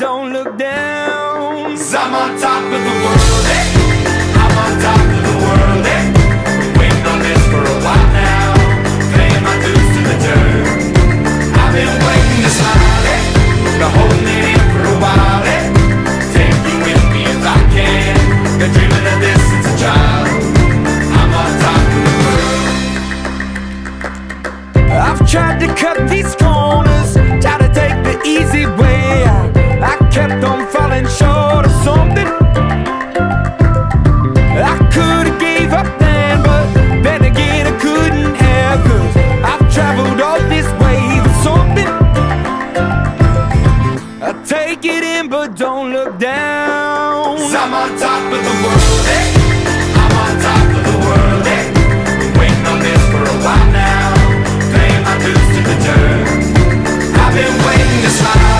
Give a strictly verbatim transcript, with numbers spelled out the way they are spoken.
don't look down. 'Cause I'm on top of the world, eh? I'm on top of the world, eh? Been waiting on this for a while now, paying my dues to the dirt. I've been waiting to smile, eh? Been holding it in for a while, eh? Take you with me if I can. Been dreaming of this since a child. I'm on top of the world. I've tried to cut these corners, try to take the easy way. I kept on falling short of something. I could've gave up then, but then again I couldn't have, 'cause I've traveled all this way for something. I take it in but don't look down. 'Cause I'm on top of the world, eh? I'm on top of the world, eh? Been waiting on this for a while now, paying my dues to the dirt. I've been waiting to smile.